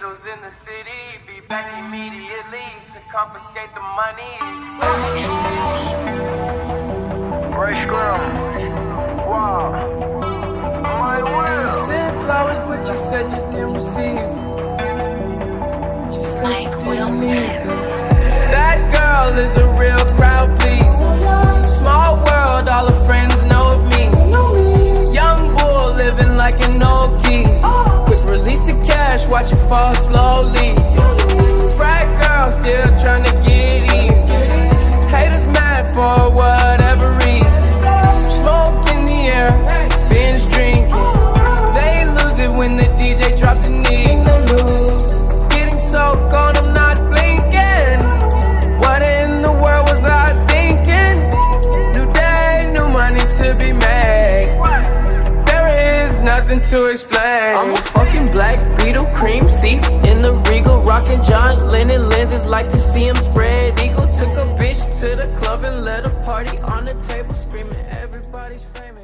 Beatles in the city, be back immediately to confiscate the monies. Ray Scrum. Wow. My will. You sent flowers, but you said you didn't receive. But you said you didn't need them. That girl is a real crowd, please. Small world, all her friends know of me. Young bull living like an old geese. Quick release the cash, watch it fall slowly. Frat girl still trying to get even. Haters mad for whatever reason. Smoke in the air, binge drinking. They lose it when the DJ drops the knee. Getting so gone, I'm not blinking. What in the world was I thinking? New day, new money to be made. There is nothing to explain. I'm a fucking black Beetle, cream seats in the Regal, rocking John Lennon lenses, like to see him spread eagle. Took a bitch to the club and let a party on the table, screaming everybody's famous.